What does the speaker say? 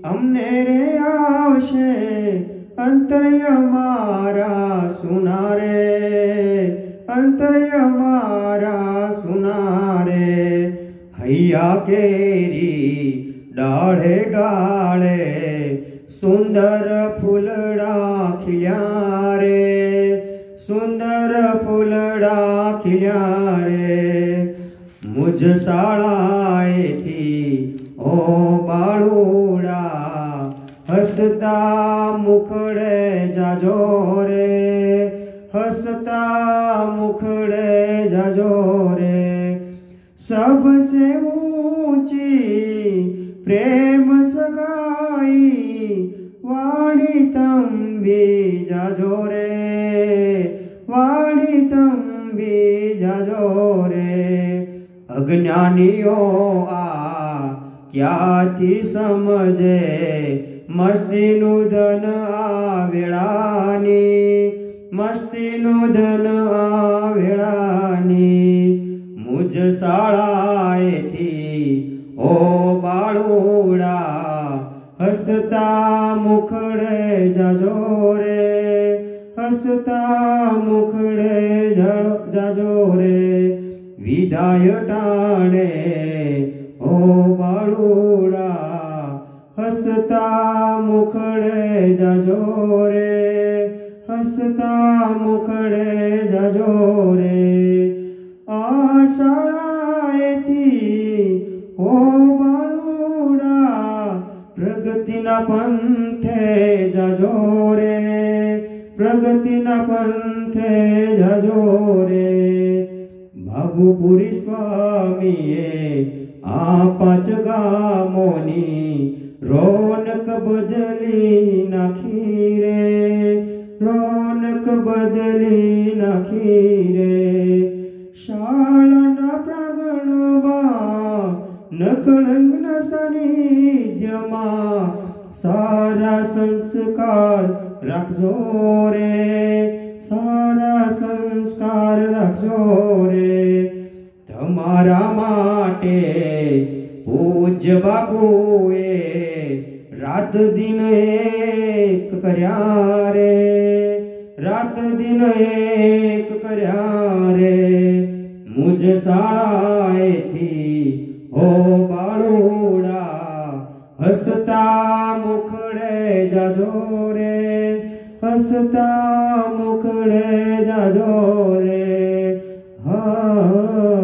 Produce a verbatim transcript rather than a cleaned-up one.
અમને રે આવશે અંતર્ય મારા સુનારે, અંતર્ય મારા સુનારે. હૈયા કેરી ડાળે ડાળે સુંદર ફૂલડા ખીલ્યા રે, સુંદર ફૂલડા ખીલ્યા રે. મુજ શાળાએથી ઓ બાળુડા હસતા મુખડે જાજો રે, હસતા મુખડે જાજો રે. सबसे ऊंची प्रेम सगाई वाणी तम भी जाजो रे, वाणी तम भी जाजो रे. अज्ञानियों आ क्याथी समझे मस्तीनु धन आ वेळानी, मस्तीनु धन आ वेळानी. मुझ शाळाएथी ओ बाळुડા हसता मुखड़े जाजो रे, हसता मुखड़े जाजो रे. विदाय टाणे ओ बाळुડા हसता मुखड़े जाजो रे, हसता मुखड़े जाजो रे. आ शाळाएथी ओ बाळुડા प्रगतिना पंथे जाजो रे, प्रगतिना पंथे जाजो रे. बाबुपुरी स्वामीए आ पांच गामोनी रौनक बदली नाखी रे, रौनक बदली नाखी रे. શાળાના પ્રાંગણમાં નકળંગના સાનિધ્યમાં સારા સંસ્કાર રાખજો રે, સારા સંસ્કાર રાખજો રે. તમારા માટે પૂજ્ય બાપુએ રાત દિન એક કર્યા રે, रात दिन एक कर्या रे. मुझ शाळाएथी ओ बाळुડા हसता मुखड़े जाजो रे, हसता मुखड़े जाजो रे. हा